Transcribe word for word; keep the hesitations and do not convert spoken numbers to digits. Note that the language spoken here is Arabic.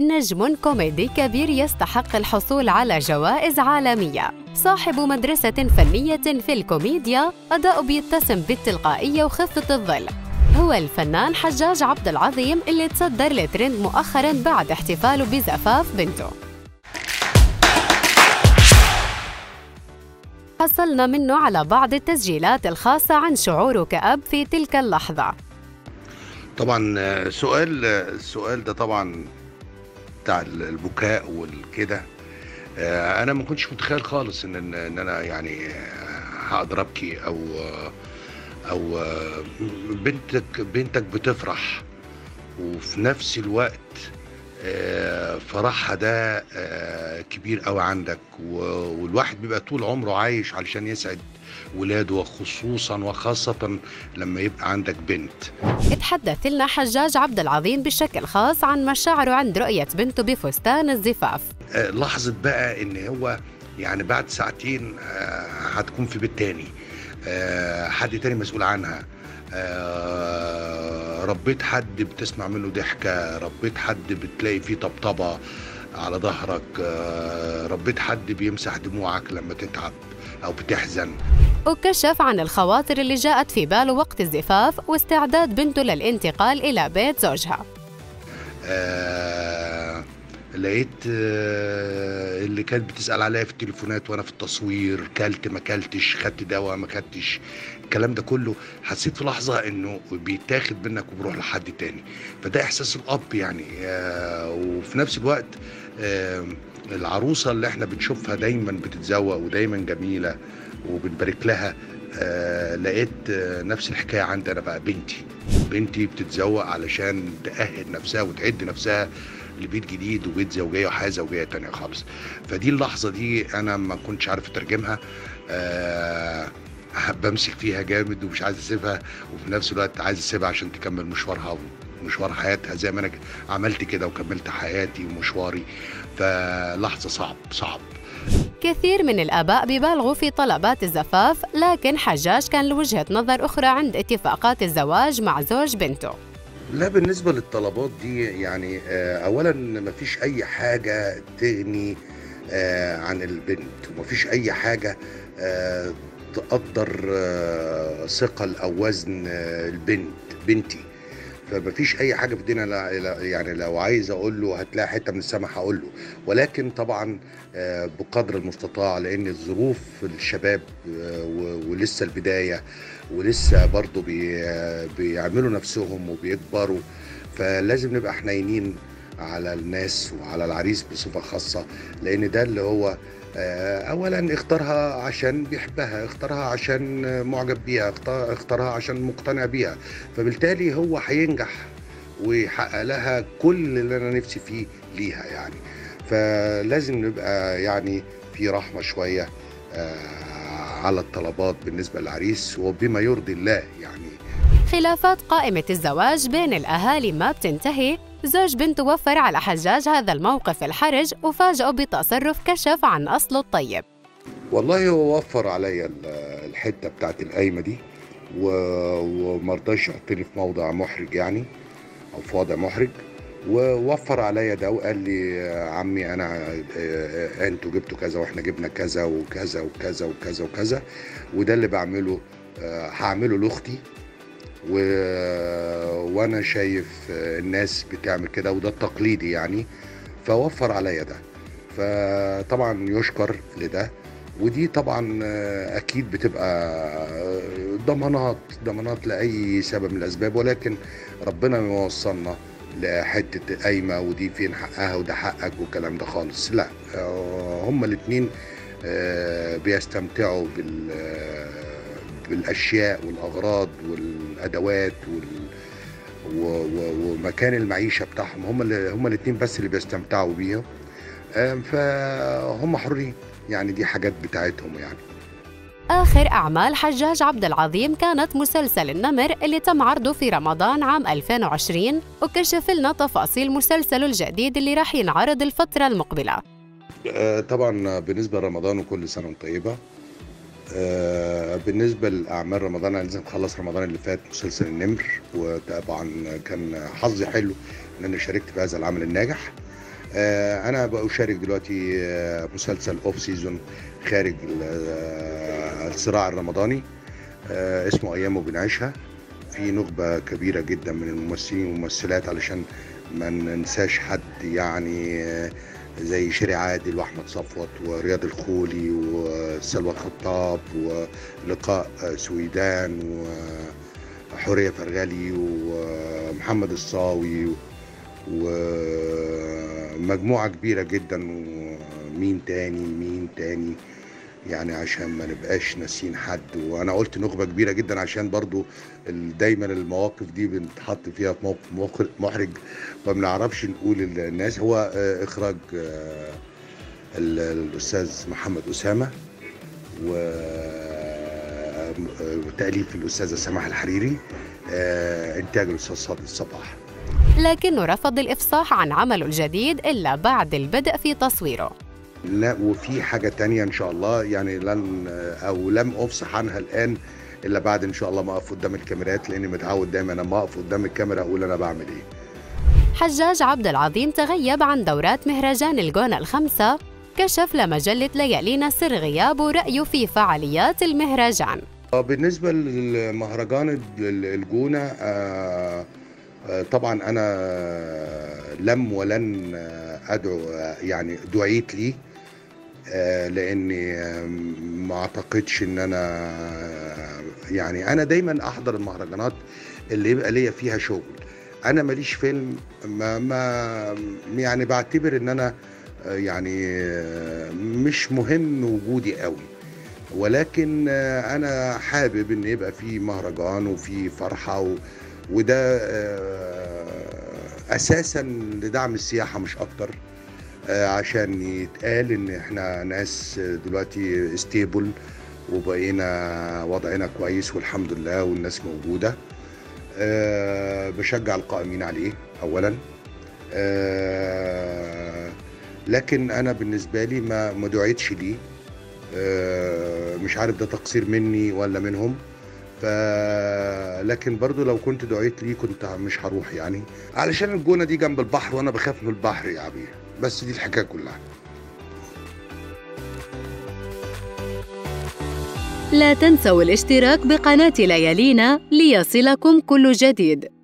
نجم كوميدي كبير يستحق الحصول على جوائز عالمية، صاحب مدرسة فنية في الكوميديا، أداء بيتسم بالتلقائية وخفة الظل. هو الفنان حجاج عبد العظيم اللي تصدر لترند مؤخراً بعد احتفاله بزفاف بنته. حصلنا منه على بعض التسجيلات الخاصة عن شعوره كأب في تلك اللحظة. طبعا سؤال السؤال ده طبعا بتاع البكاء والكده، انا ما كنتش متخيل خالص ان ان انا يعني هقدر ابكي او او بنتك بنتك بتفرح وفي نفس الوقت فرحها ده كبير قوي عندك، والواحد بيبقى طول عمره عايش علشان يسعد ولاده، وخصوصا وخاصة لما يبقى عندك بنت. اتحدث لنا حجاج عبد العظيم بشكل خاص عن مشاعره عند رؤية بنته بفستان الزفاف. لحظة بقى ان هو يعني بعد ساعتين هتكون في بيت تاني، حد تاني مسؤول عنها، ربيت حد بتسمع منه ضحكة، ربيت حد بتلاقي فيه طبطبة على ظهرك، ربيت حد بيمسح دموعك لما تتعب أو بتحزن. وكشف عن الخواطر اللي جاءت في باله وقت الزفاف واستعداد بنته للانتقال إلى بيت زوجها. آه لقيت آه اللي كانت بتسأل عليا في التليفونات وأنا في التصوير، كلت ما كلتش، خدت دواء ما خدتش، الكلام ده كله حسيت في لحظة إنه بيتاخد منك وبروح لحد تاني، فده إحساس الأب يعني. آه وفي نفس الوقت آه العروسة اللي احنا بنشوفها دايما بتتزوق ودايما جميلة وبنبارك لها، آه لقيت آه نفس الحكاية عندي أنا بقى. بنتي بنتي بتتزوق علشان تأهل نفسها وتعد نفسها لبيت جديد وبيت زوجية وحياة زوجية تانية خالص. فدي اللحظة دي أنا ما كنتش عارف أترجمها، آه بمسك فيها جامد ومش عايز أسيبها، وفي نفس الوقت عايز أسيبها عشان تكمل مشوارها ومشوار حياتها زي ما أنا عملت كده وكملت حياتي ومشواري. فلحظة صعب صعب. كثير من الآباء بيبالغوا في طلبات الزفاف، لكن حجاج كان له وجهة نظر أخرى عند اتفاقات الزواج مع زوج بنته. لا، بالنسبة للطلبات دي يعني أولاً مفيش أي حاجة تغني عن البنت، ومفيش أي حاجة تقدر ثقل أو وزن البنت بنتي. فمفيش اي حاجه في الدنيا، يعني لو عايز اقول له هتلاقي حته من السماء هقول له، ولكن طبعا بقدر المستطاع، لان الظروف الشباب ولسه البدايه ولسه برضو بيعملوا نفسهم وبيكبروا، فلازم نبقى حنينين على الناس وعلى العريس بصفه خاصه، لان ده اللي هو اولا اختارها عشان بيحبها، اختارها عشان معجب بيها، اختارها عشان مقتنع بيها، فبالتالي هو هينجح ويحقق لها كل اللي انا نفسي فيه ليها يعني. فلازم نبقى يعني في رحمة شوية على الطلبات بالنسبة للعريس وبما يرضي الله يعني. خلافات قائمة الزواج بين الأهالي ما بتنتهي. زوج بنته وفر على حجاج هذا الموقف الحرج وفاجأه بتصرف كشف عن أصله الطيب. والله هو وفر عليا الحتة بتاعت القايمة دي ومرضاش يحطني في موضع محرج يعني، أو في وضع محرج، ووفر عليا ده وقال لي عمي أنا أنتوا جبتوا كذا وإحنا جبنا كذا وكذا وكذا وكذا وكذا، وده اللي بعمله هعمله لأختي، و... وانا شايف الناس بتعمل كده وده التقليدي يعني، فوفر عليا ده، فطبعا يشكر لده. ودي طبعا اكيد بتبقى ضمانات ضمانات لاي سبب من الاسباب، ولكن ربنا ما وصلنا لحته قايمه ودي فين حقها وده حقك والكلام ده خالص، لا، هما الاثنين بيستمتعوا بال بالاشياء والاغراض والادوات وال... و... و... ومكان المعيشه بتاعهم، هم اللي هم الاثنين بس اللي بيستمتعوا بيها، فهم حرين يعني، دي حاجات بتاعتهم يعني. آخر أعمال حجاج عبد العظيم كانت مسلسل النمر اللي تم عرضه في رمضان عام ألفين وعشرين، وكشف لنا تفاصيل مسلسله الجديد اللي راح ينعرض الفترة المقبلة. طبعا بالنسبة لرمضان وكل سنة وانت طيبة. بالنسبة لأعمال رمضان أنا لازم أخلص رمضان اللي فات مسلسل النمر، وطبعا كان حظي حلو إن أنا شاركت في هذا العمل الناجح. آه، انا بشارك دلوقتي آه، مسلسل اوف سيزون خارج ال- آه، الصراع الرمضاني، آه، اسمه ايام وبنعيشها. في نخبة كبيرة جدا من الممثلين والممثلات، علشان ما ننساش حد يعني، آه، زي شيري عادل واحمد صفوت ورياض الخولي وسلوى الخطاب ولقاء آه، سويدان وحورية فرغلي ومحمد الصاوي ومجموعة كبيرة جدا، ومين تاني مين تاني يعني، عشان ما نبقاش ناسين حد. وانا قلت نخبة كبيرة جدا عشان برضو ال- دايما المواقف دي بنتحط فيها في موقف مخر- محرج، ما بنعرفش نقول الناس. هو آه، اخراج آه، ال- الاستاذ محمد اسامة، وتأليف الاستاذة سماح الحريري، آه، انتاج الاستاذ صادق الصباح. لكنه رفض الإفصاح عن عمله الجديد إلا بعد البدء في تصويره. لا، وفي حاجة تانية إن شاء الله يعني، لن أو لم أفصح عنها الآن إلا بعد إن شاء الله ما أقف قدام الكاميرات، لأني متعود دايما لما أقف قدام الكاميرا أقول أنا بعمل إيه. حجاج عبد العظيم تغيب عن دورات مهرجان الجونة الخمسة، كشف لمجلة ليالينا سر غيابه رأيه في فعاليات المهرجان. بالنسبة للمهرجان ال- الجونة، آه، آه، طبعا أنا لم ولن أدعو، يعني دعيت لي، آه، لاني آه، ما اعتقدش ان انا، يعني انا دايما احضر المهرجانات اللي يبقى ليا فيها شغل. انا ماليش فيلم، ما, ما يعني بعتبر ان انا آه، يعني آه، مش مهم وجودي قوي، ولكن آه، انا حابب ان يبقى في مهرجان وفي فرحة و وده آه، اساسا لدعم السياحة مش اكتر، آه، عشان يتقال ان احنا ناس دلوقتي ستيبل وبقينا وضعنا كويس والحمد لله والناس موجودة. أه بشجع القائمين عليه اولا، أه لكن انا بالنسبة لي ما ما دعيتش ليه، أه مش عارف ده تقصير مني ولا منهم، ف لكن برضو لو كنت دعيت ليه كنت مش هروح، يعني علشان الجونة دي جنب البحر وانا بخاف من البحر يا عبير، بس دي الحكاية كلها. لا تنسوا الاشتراك بقناة ليالينا ليصلكم كل جديد.